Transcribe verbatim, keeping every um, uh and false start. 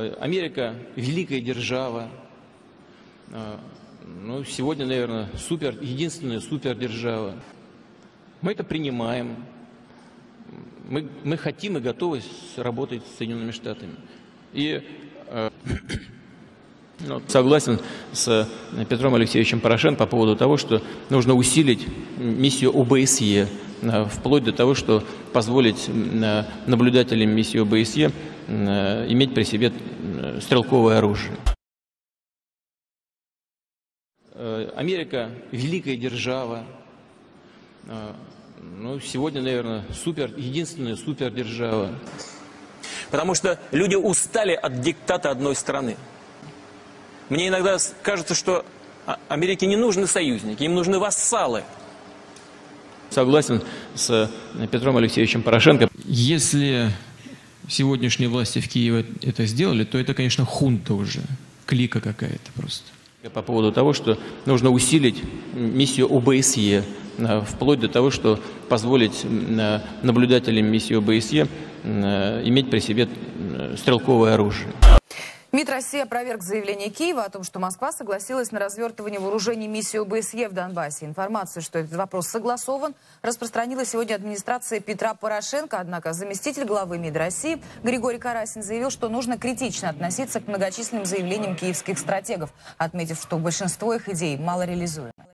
Америка – великая держава. Ну, сегодня, наверное, супер, единственная супердержава. Мы это принимаем. Мы, мы хотим и готовы работать с Соединенными Штатами. И э, ну, согласен с Петром Алексеевичем Порошенко по поводу того, что нужно усилить миссию О Бэ Эс Е, вплоть до того, что позволить наблюдателям миссии О Бэ Эс Е иметь при себе стрелковое оружие. Америка – великая держава. Ну, сегодня, наверное, супер, единственная супердержава. Потому что люди устали от диктата одной страны. Мне иногда кажется, что Америке не нужны союзники, им нужны вассалы. Согласен с Петром Алексеевичем Порошенко. Если сегодняшние власти в Киеве это сделали, то это, конечно, хунта уже, клика какая-то просто. По поводу того, что нужно усилить миссию О Бэ Эс Е, вплоть до того, что позволить наблюдателям миссии О Бэ Эс Е иметь при себе стрелковое оружие. МИД России опроверг заявление Киева о том, что Москва согласилась на развертывание вооружений миссии О Бэ Эс Е в Донбассе. Информацию, что этот вопрос согласован, распространила сегодня администрация Петра Порошенко. Однако заместитель главы МИД России Григорий Карасин заявил, что нужно критично относиться к многочисленным заявлениям киевских стратегов, отметив, что большинство их идей мало реализуемо.